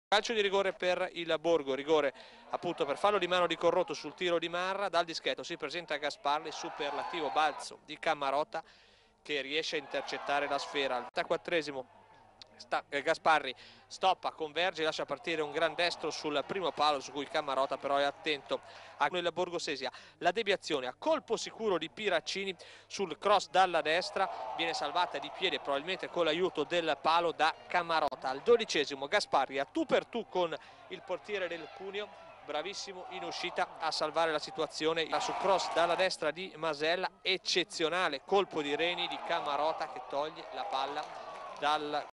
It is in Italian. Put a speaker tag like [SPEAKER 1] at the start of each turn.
[SPEAKER 1] Calcio di rigore per il Borgo, rigore appunto per fallo di mano di Corrotto sul tiro di Marra. Dal dischetto si presenta Gasparri, superlativo balzo di Cammarota che riesce a intercettare la sfera. Al 34esimo Gasparri stoppa, converge, lascia partire un gran destro sul primo palo su cui Cammarota però è attento a il Borgo Sesia. La deviazione a colpo sicuro di Piraccini sul cross dalla destra viene salvata di piede probabilmente con l'aiuto del palo da Cammarota. Al 12esimo Gasparri a tu per tu con il portiere del Cuneo, bravissimo in uscita a salvare la situazione su cross dalla destra di Masella, eccezionale colpo di reni di Cammarota che toglie la palla dal